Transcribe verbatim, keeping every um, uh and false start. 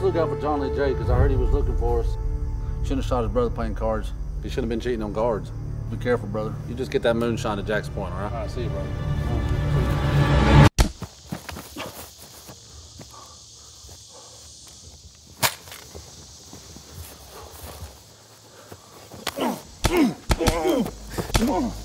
look out for John Lee J, because I heard he was looking for us. Shouldn't have shot his brother playing cards. He shouldn't have been cheating on guards. Be careful, brother. You just get that moonshine to Jack's Point, all right? All right, see you, brother. Come on.